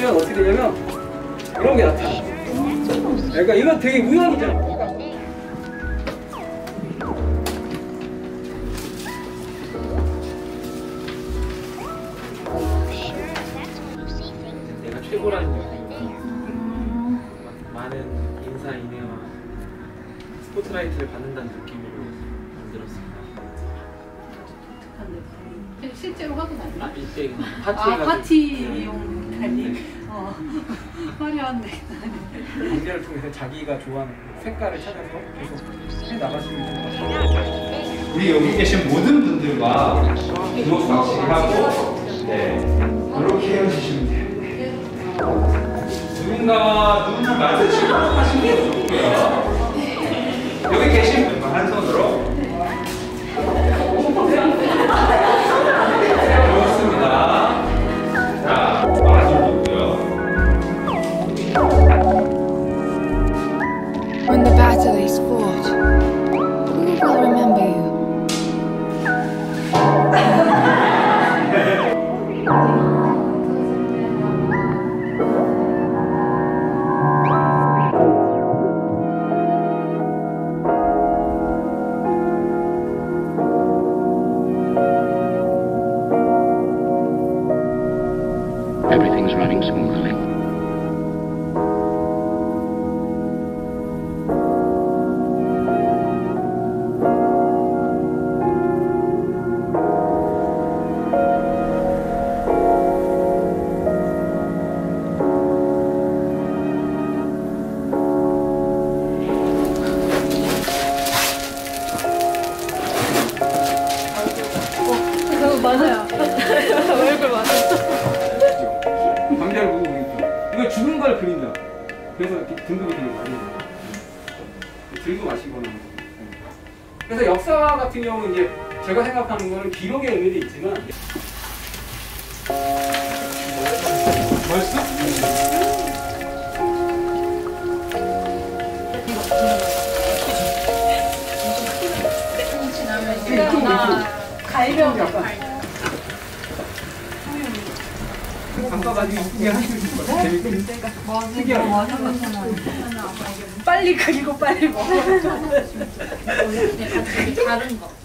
되면 어떻게 되냐면 이런 게 나타나. 그러니까 이건 되게 우연이잖아. 내가 최고라는 느낌이 많은 인사인해와 스포트라이트를 받는다는 느낌으로 만들었습니다. 실제로 하고 나니? 아, 이때 파티가 파티용 달리? 화려한데. 관계를 통해서 자기가 좋아하는 색깔을 찾아서 계속 해 나가시면 좋을 것 같아요. 우리 여기 계신 모든 분들과 주먹 박치기 하고 이렇게 헤어지시면 돼요. 누군가와 눈을 마주치고 하시는 것도 좋고요. 여기 계신 분과 한 손으로 좋습니다. 자, 마주보고요. When the battle is fought, who will remember you? Everything's running smoothly. 맞아요. 얼굴 맞아. 광자를 보고 보니까 이거 죽은 걸 그린다. 그래서 이렇게 등급이 되게 많이 돼요. 들고 마시거나. 그래서 역사 같은 경우는 이제 제가 생각하는 거는 기록의 의미도 있지만 벌써? 갈병 잠깐만 이게 하시면 좋을 것 같아요. 재밌게. 특이하게. 빨리 그리고 빨리 먹어. 다른 거.